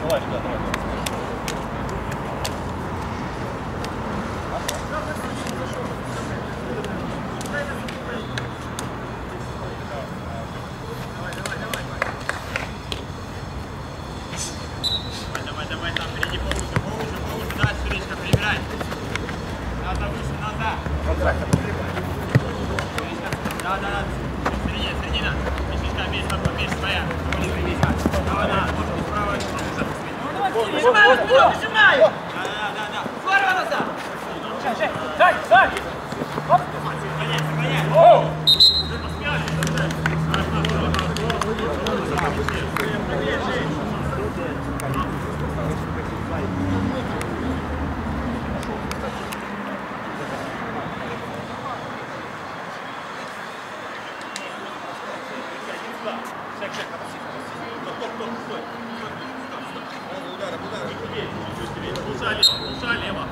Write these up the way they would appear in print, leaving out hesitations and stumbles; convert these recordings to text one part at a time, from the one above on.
Давай, ребят, давай. Давай, там, впереди поуже, дальше, Речка, перебирай. Надо выше, назад. Да, середина. Мишечка, меч своя. Давай, справа, нажимай! Да. Здорово назад! Дай! Оп! Сохраняй! Лучше лево.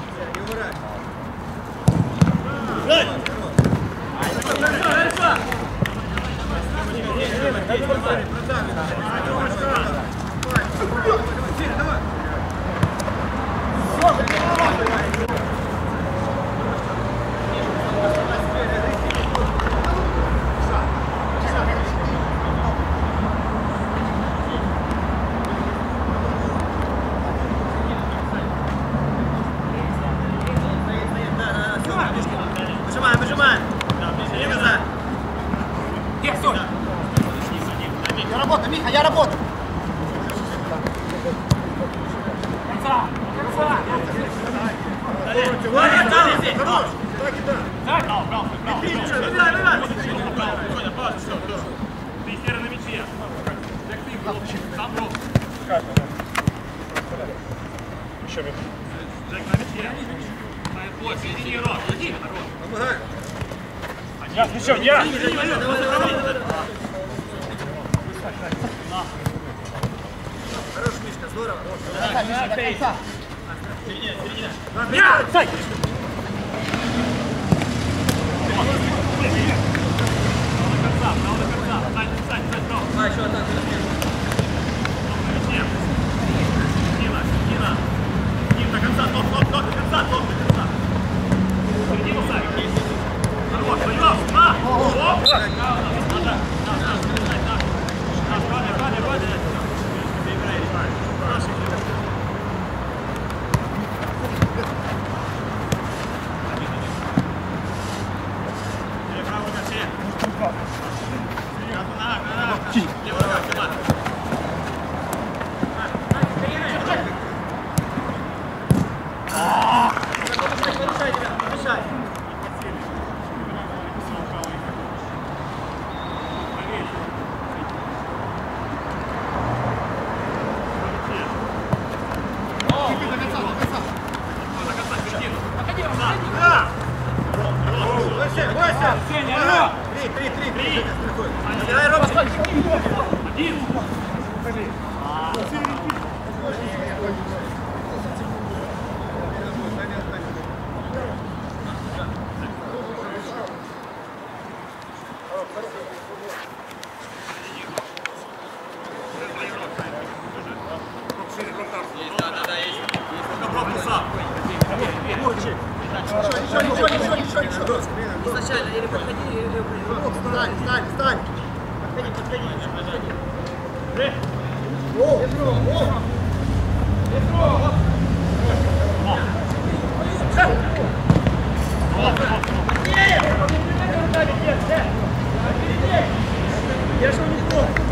Выжимаем. Я работаю, Миха, я работаю. Ты на мяче. Сам брос. Еще минут. Джек на мяче. Иди, Рот. Помогай. Я, еще, я! Хорош, Мишка, здорово. Середина. Я! Стой! Право до конца. Стань, право. А, еще так. Кина. До конца, топ, до конца. Середину сами. Хорош, понял? На! Оп! Надо. Падай. Изначально или подходи, или Стань. Подходи. Я же не помню.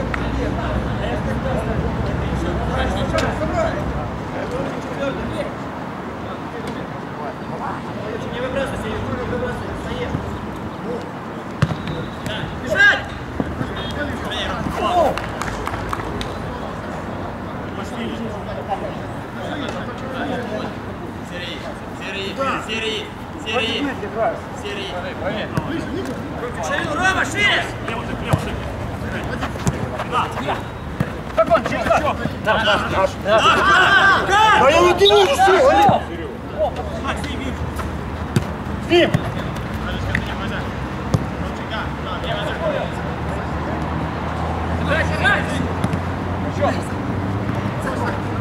Не выбрасывайся, не выбрасывайся. Бежать! Серии. Ширину, Рома, шире! Как он, через наш? Наш. Да я не вижу, все! Дим! Еще!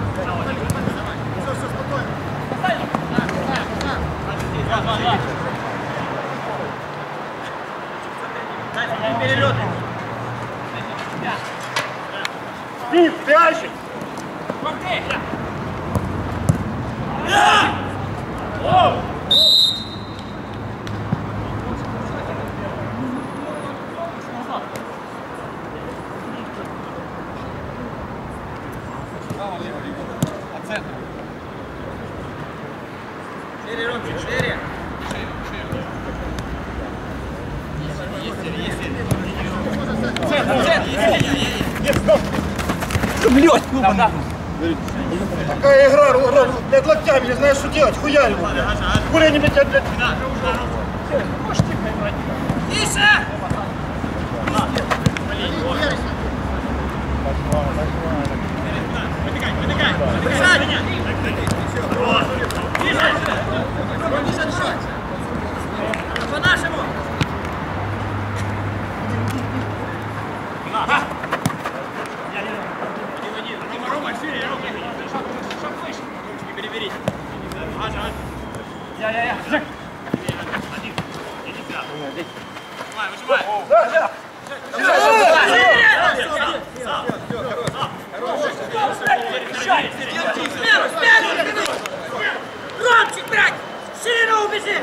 Такая игра, блядь, локтями, не знаешь, что делать, хуярь его, блядь. Хули не блядь, блядь. Тише! По-нашему! Рома, шире, Рома. Шаг выше. Не переберите. Ага. Я. Жек. Один. Иди сюда. Выжимай. Ромчик, блядь! Ширину убежи!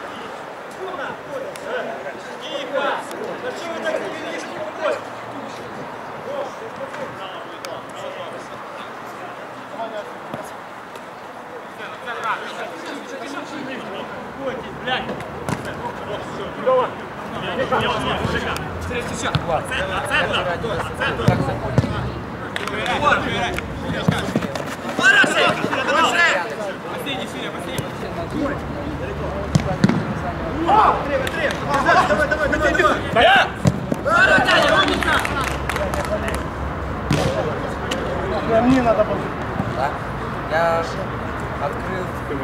Мне надо было. Да? Я открыл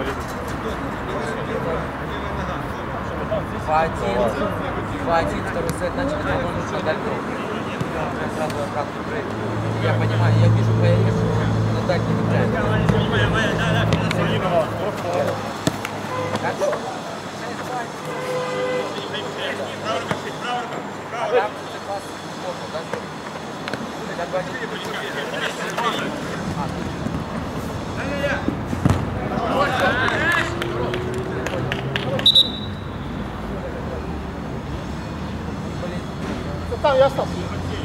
2-1, второй сет начали, по-моему, что дальше. Сразу обратный брейк. Я понимаю, я вижу появился, но дать не играет. Как? Там я остался.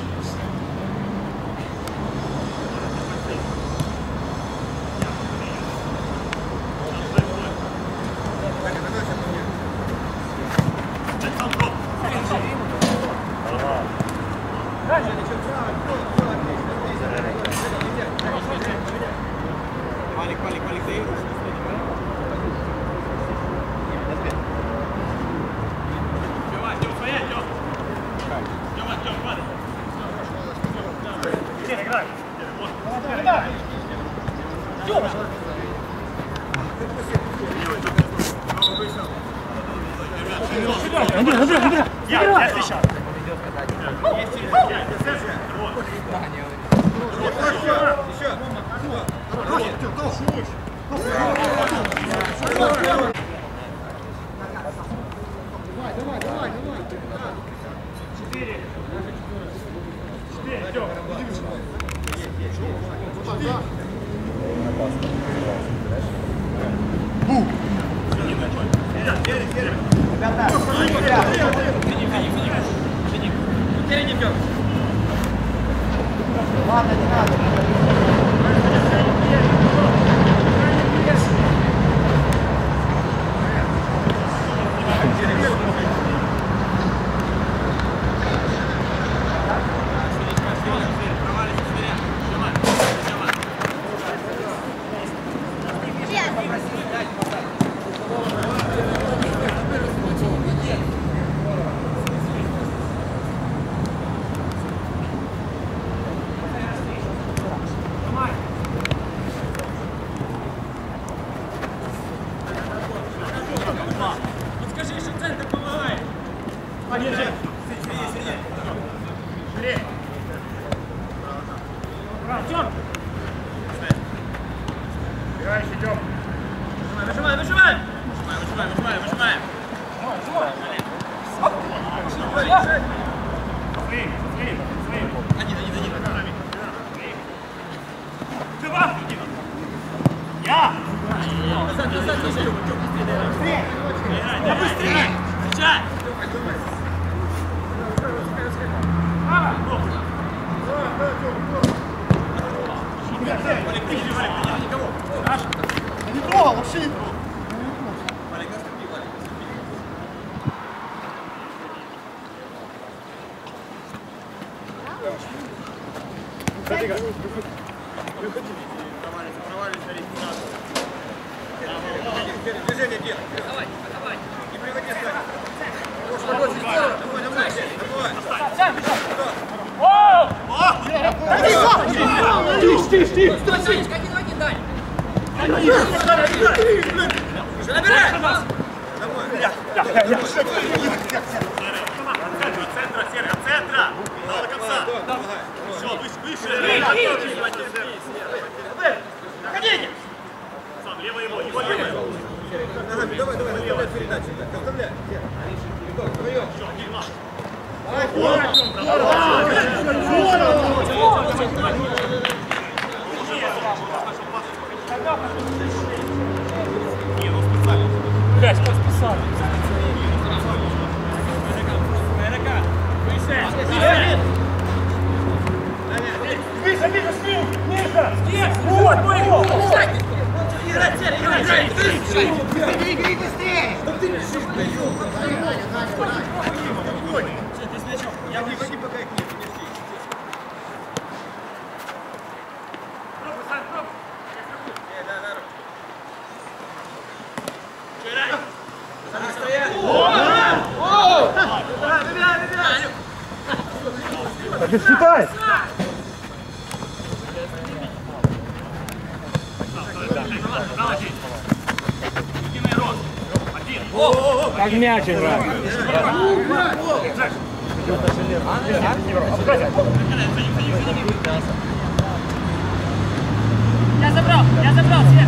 Валик, ты Тёма, стоять, Тём! Тёма, падай! Где играй? Андрей! Я отвечал. Давай. 4, идём. Ладно, не надо. Подскажи, что центр помогает. Держи. Артём! Играешь, идём. Выжимай. Выжимаем! Своим. Один. Да быстрее! Встречай! Не трогал, вообще не трогал. Движение делай. Давай, давай. Не приводи сзади. Тише! Стой, Санечка, один в один, дай! Набирай! От центра, Серый, от центра. До конца. Все, выше. Проходите! Сам, лево его лево. Давай, оставляй передачу. Оставляй. Блядь, как спасали? Миша! Вот, играй! Беги быстрее! Я не ходи, пока их нет, подожди. Пробуй, Сань, пробуй! Да. Так и считай! Как мяч играет. Я забрал, Свет.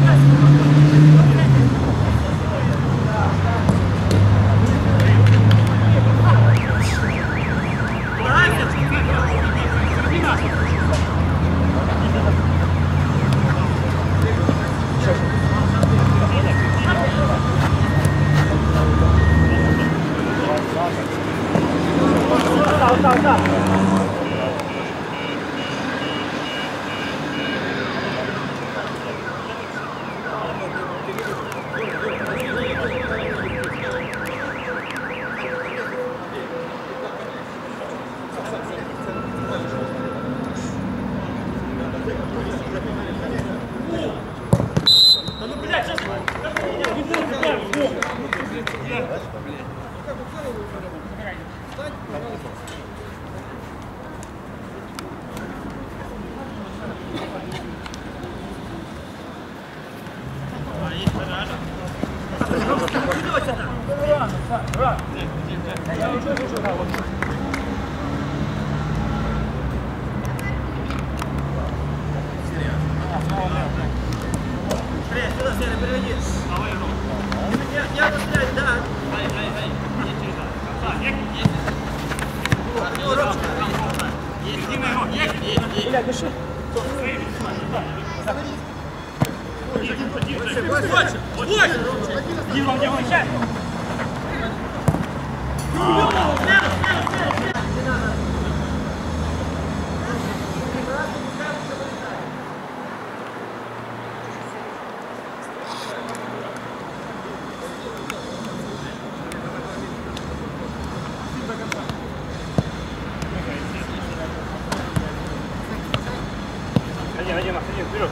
Один, вперед!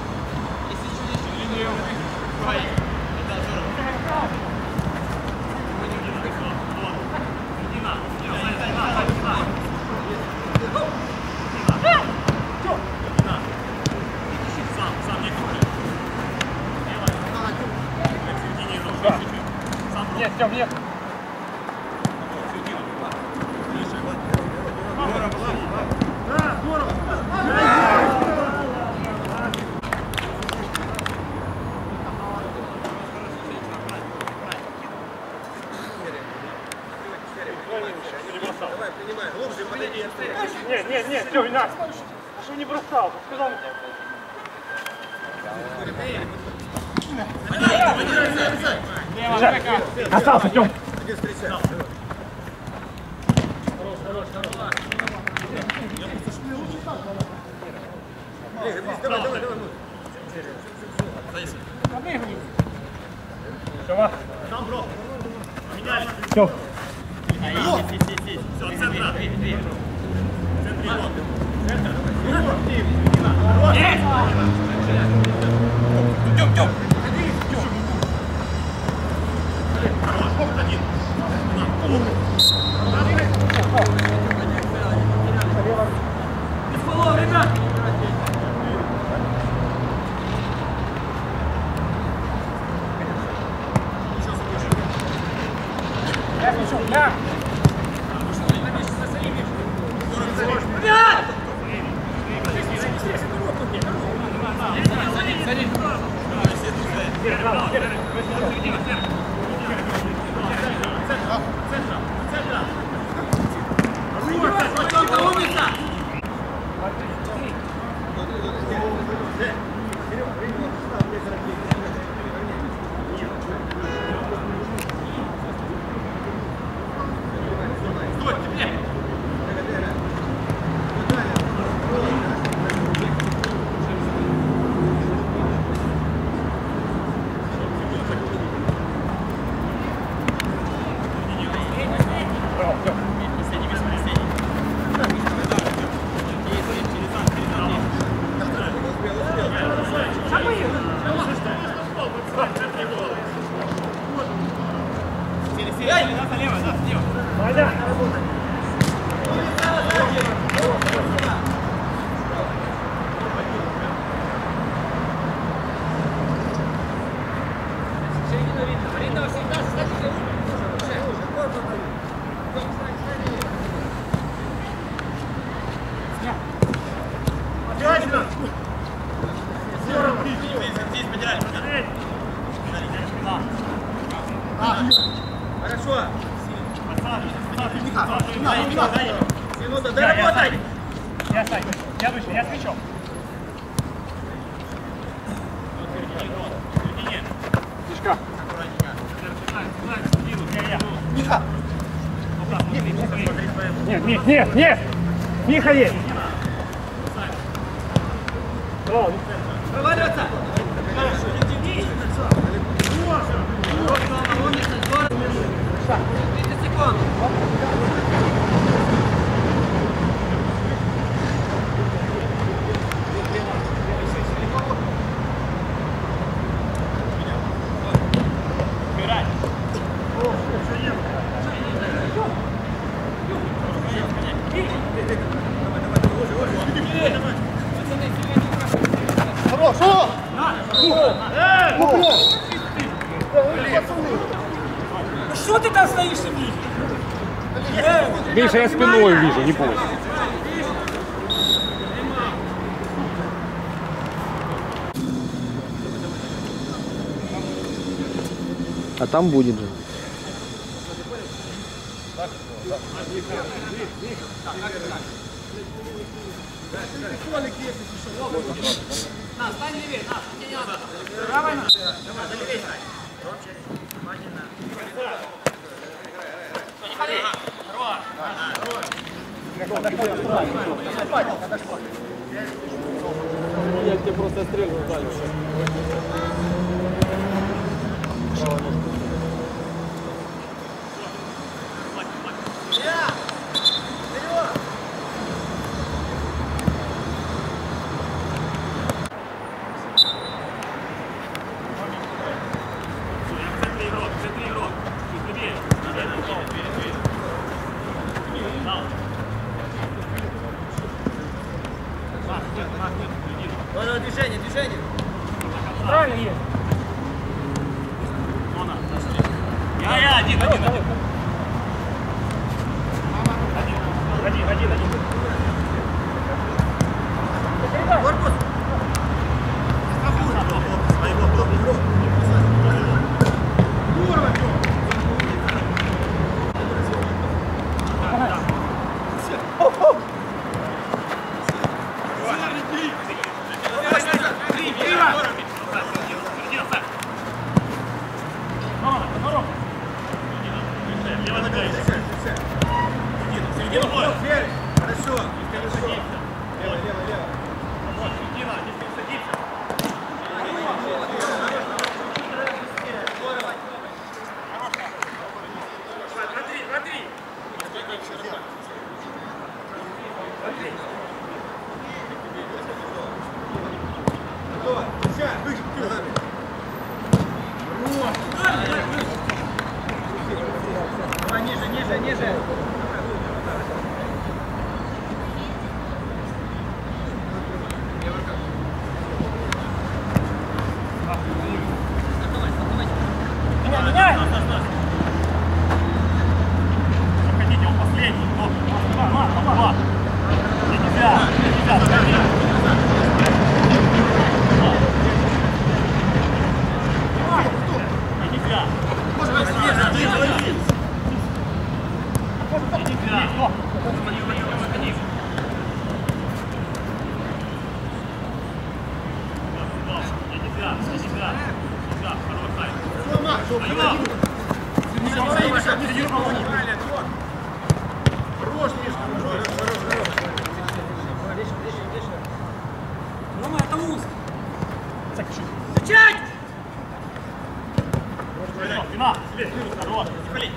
Нет, Тём, нет! Давай, принимай. Глубже, подойди. Нет, Тём, не надо! Что не бросал? Сказал. Остался, Тём. Все. Все, центра. Хорошо. Минута, доработай. Я Сань, я выше, я с мячом. Мишка. Миха. Нет, нет, нет, нет. Миха есть. Проваливаться! 30 секунд! Хорошо. Ну что ты там стоишь, Миша? Миша, я спиной вижу, не бойся. А там будет же. На, стань левее, на, не надо. Правой на. Давай, левее. Не ходи. Я тебе просто стрельну дали. Движение, движение. Правильно есть. Я один. Один. Корпус. Заходите, он последний. Нельзя, заходи. Нельзя. Рома, это узко. Зачать! Дина, хорош, заходи.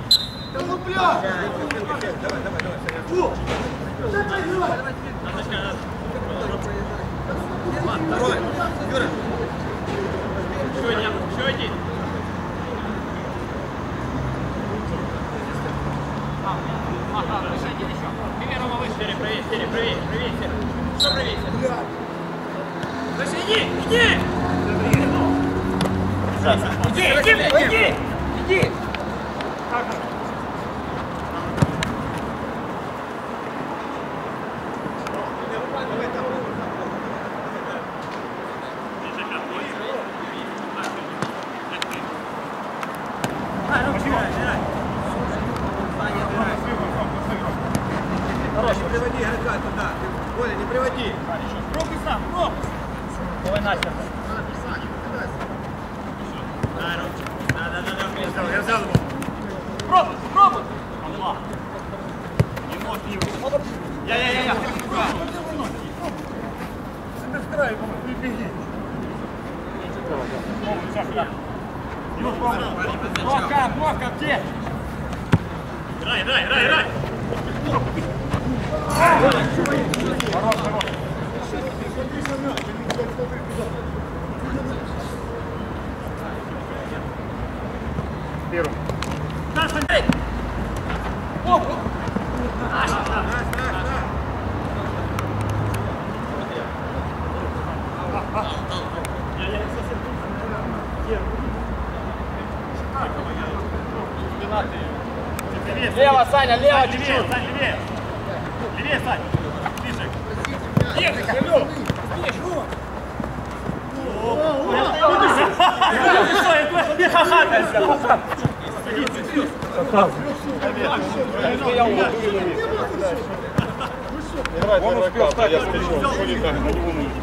Еще один. Привет, Рома, выше. Правее. Что правее? Слушай, иди! Иди! Хорош, не приводи игрока туда. Оля, не приводи. Пробуй сам, пробуй. Давай, Настя. Я взял его. Пробуй. Алла. Не мог не его. Я. Настраивай, беги. Бровка, где? Играй. Хорош. Первым. Лево, Саня, лево, чуть-чуть. Левее, Сань. Ближе. Ехай, Лёв. Не хахатайся. Он успел встать, я смотрел. Ходит так, на него нужно.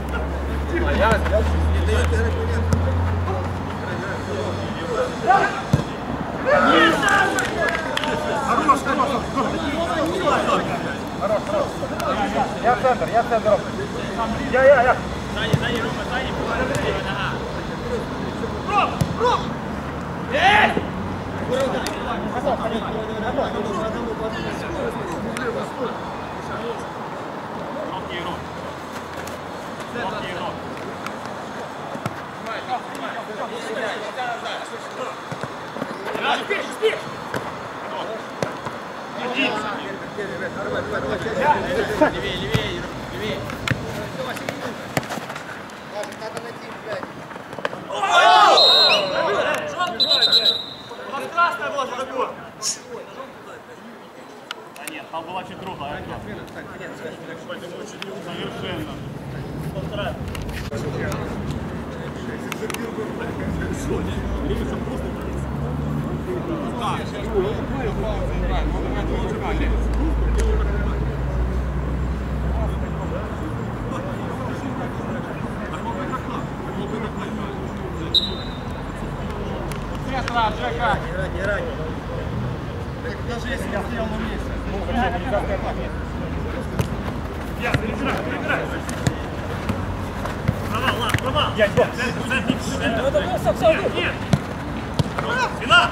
Хорош. Я центр. Я. Сани, Рома, Сани, нога. Ром! Успей! Левее. У нас красная была забор. А нет, там была чуть круглая. Совершенно. Даже если я стоял на месте. Я, перебирай. Права. Нет. Спина.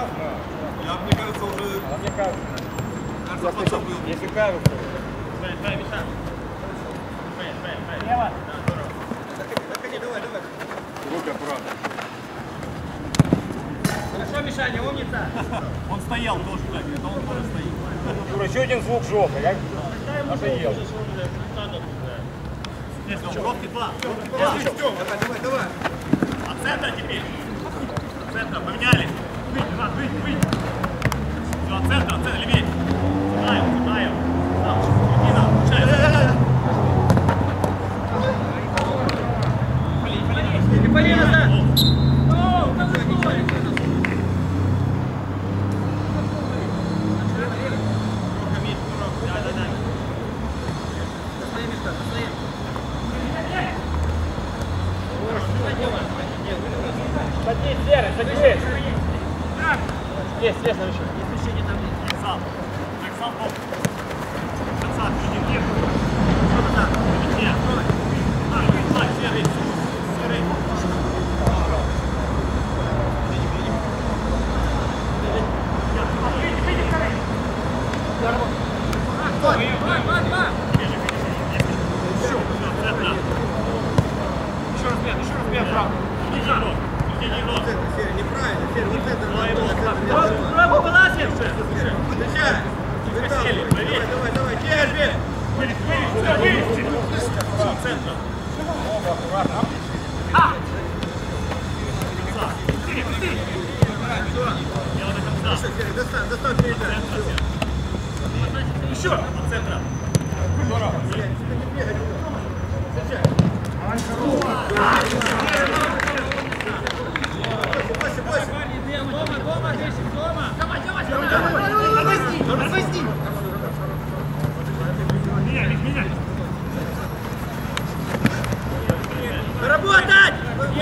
Я, мне кажется, уже... Мне кажется. Кажется, подзабыл. Если кажется. Лево. Заходи, давай. Руки аккуратно. Хорошо, Мишаня, умница. Он стоял тоже, так, это он тоже стоит. Юра, еще один звук жопы, я надоел. Бровки два. Давай. От центра теперь. От центра, поменяли. Выйди. Все, от центра, левее. Сюда. Середина, включай. Полей назад. Садись, Серый, садись. Есть, на еще. Сам. Так, сам бок. Конца, впереди. Что назад? Нет. Серый. Еще раз бег, право. Неправильно, Фер, вот это. Правый балансер. Давай, держи. Вылезти. Центр. Дело до конца. Достань передачу. Еще от центра. Меняй. Работать!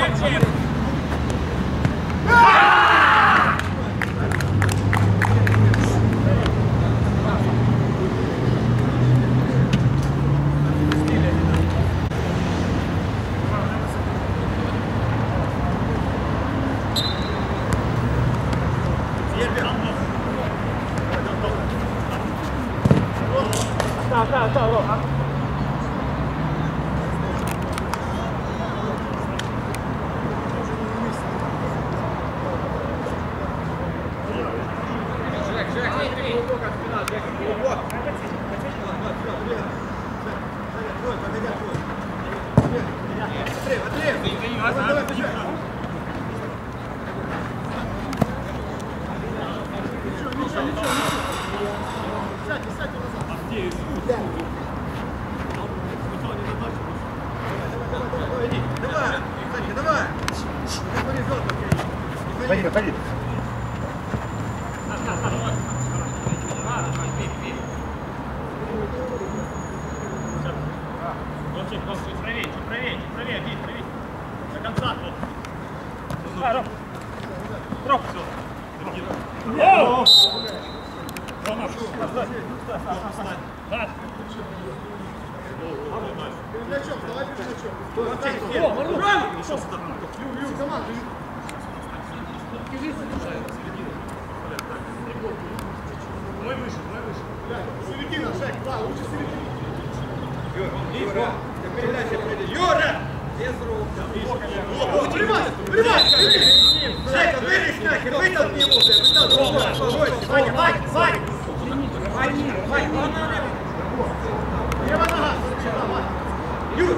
Став, Ром. Ходи. Чуть правее, Вить. До конца. Ром. Мой выше. Середина, шаг, да, лучше середина. Юра! Без рук. Прямай! Жека, вылезь нахер, вытолкни его. Вань! Лево нога. Юр!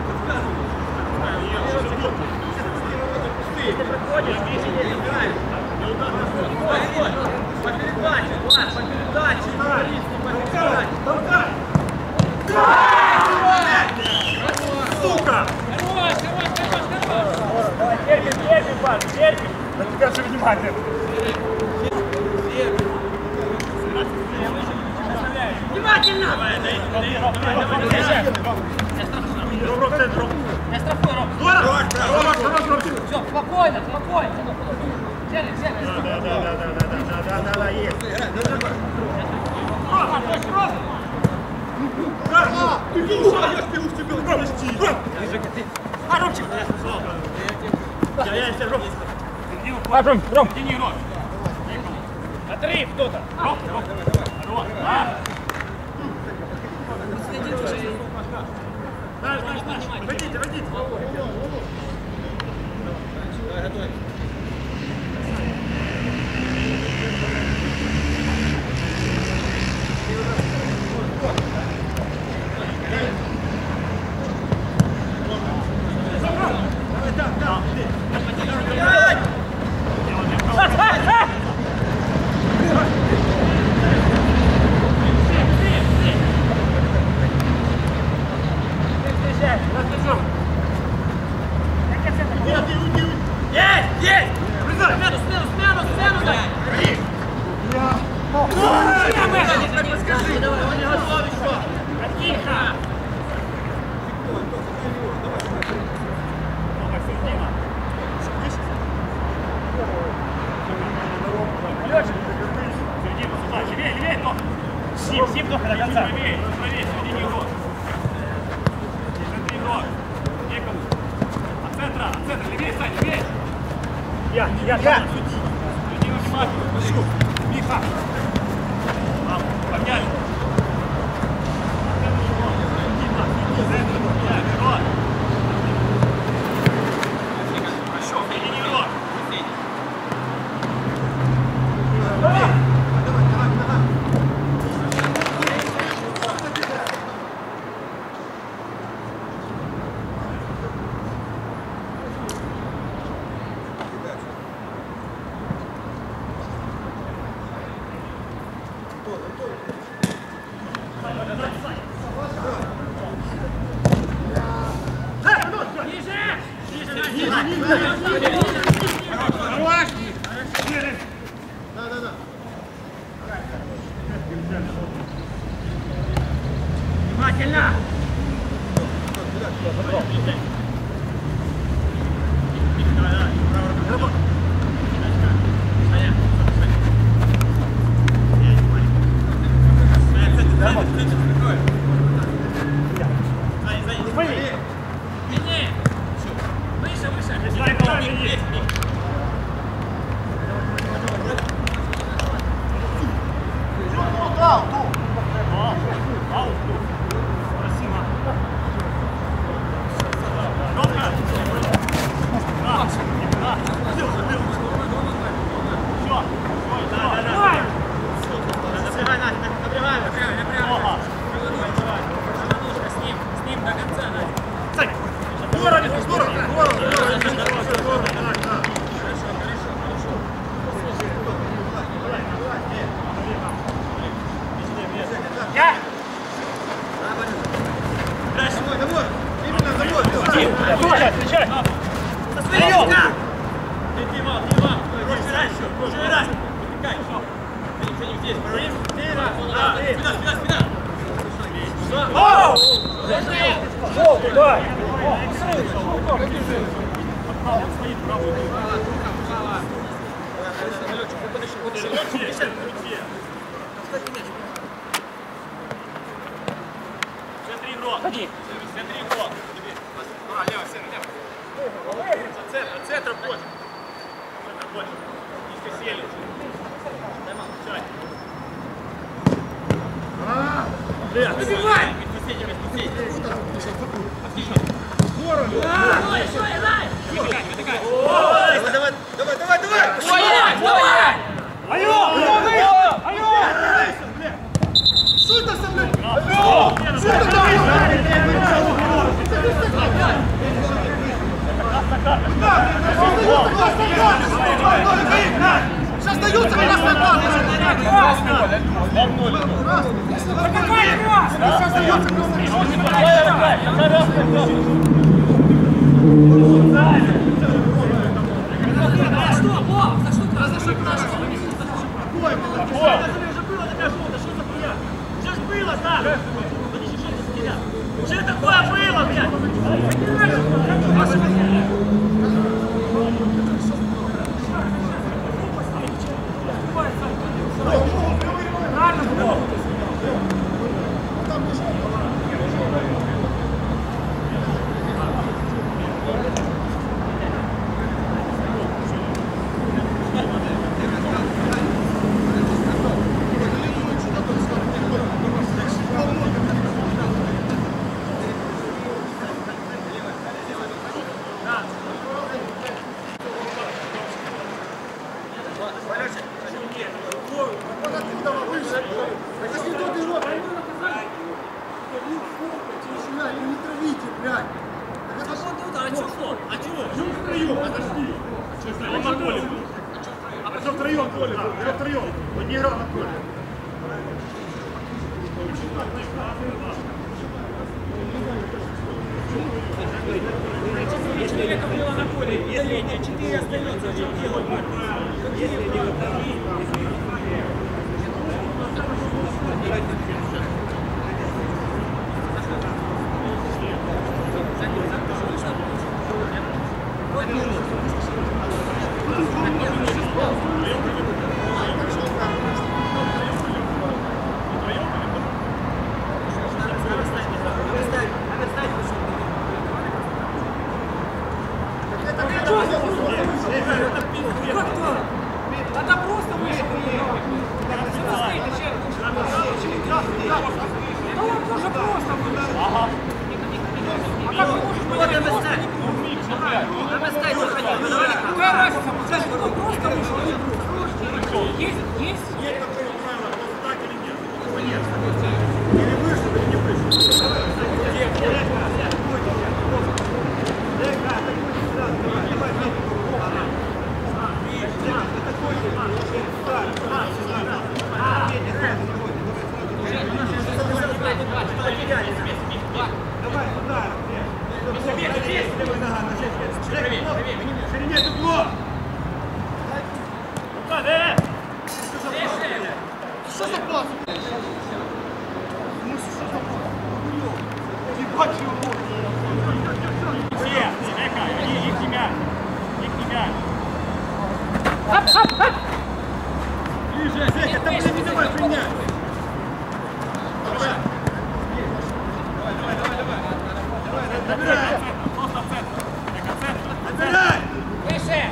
Ты проходишь, по передаче, Влад, по передаче. Толкай! Сука! Хорош! Терпим, Паш, терпим. На тебя же внимание. Внимательно! Я штрафую, Ром. Все, спокойно. Сели. Да, есть. Ты не ушаешь, ты уж тебе подожди. Я Ром. Ром. Тяни, Ром. Три, кто-то. Водите, водите. Сим, до конца. Я. Миха. Подняли. Внимательно! Сейчас даются красные планы! Сейчас даются Уже такое было, блядь! вдвоем. Он не играл на поле. Человека было на поле, удаление 4 остается, что делать? Это просто вышел. Да он тоже просто вышел. Ага. А как ты можешь быть просто не какая разница? Он просто вышел. Есть? Или вышел, или не вышел. Ширине дупло! Что за пас? Ебать его! Ближе, Зека, там не давай принять! Набирай! Набирай! Выше!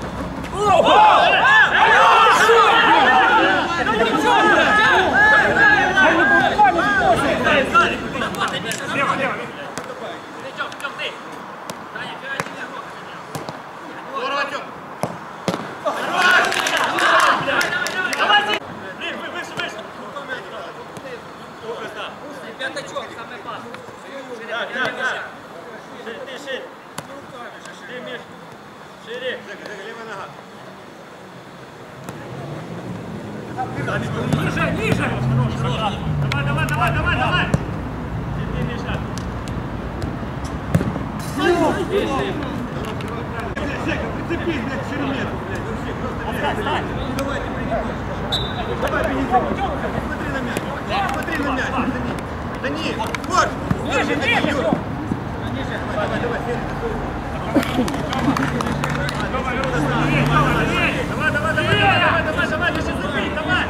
Пятачок, самый пас. Шире. Левая нога. Ниже! Давай. Иди, Миша. Зека, прицепись, блядь, к Шеремету, блядь. Встань. Давай, ты приди. Давай, беги. Смотри на мяч. Дани. Вот. Ниже! Давай. Давай, Миша, забей, давай.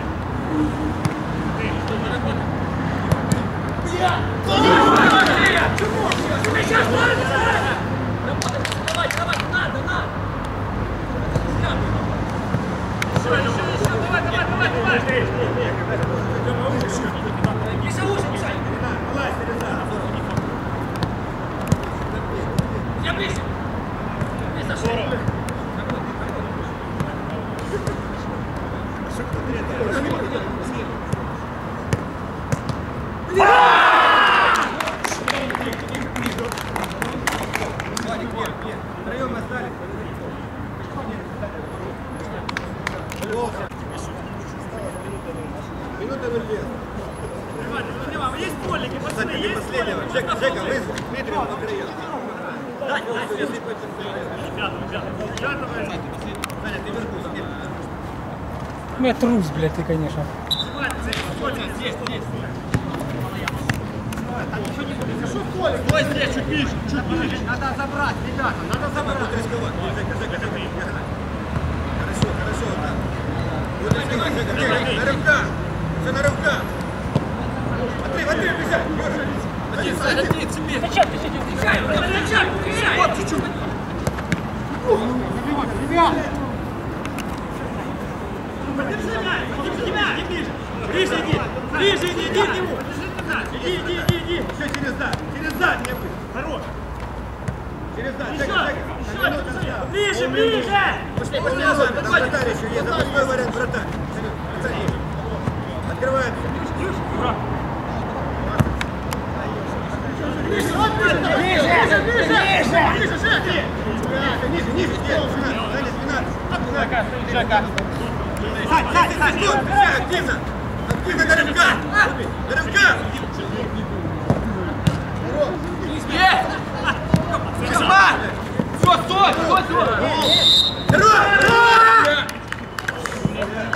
Давай, надо! Миша, лучше, Миша! Я ближе! Миша, шире! Втроем остались. Минута 0 лет. Есть полики, пацаны, Кстати, есть последнего. Жека, вы с Дмитрием на краях. Саня, ты верху. Ну, это трус, блядь, ты, конечно. Ой, здесь чуть ближе. Надо забрать, ребята, надо забрать. Будут рисковать. Жека. Хорошо, вот так. Вот рисковать, Жека. На рывках. Все на рывках. Смотри, бежать. Один, тебе. Зачем ты сидишь? Зачем? Вот чуть-чуть. Ребят. Подержи мяч, иди ближе. Ближе иди к нему. Иди. Все через зад не будет. Хорош. Через зад. Еще. Ближе. Пошли, вратарь еще есть. Запасной вариант вратарь. Открывается. Ниже. Активно! Активно до рывка! До рывка! Все, стой! Здорово!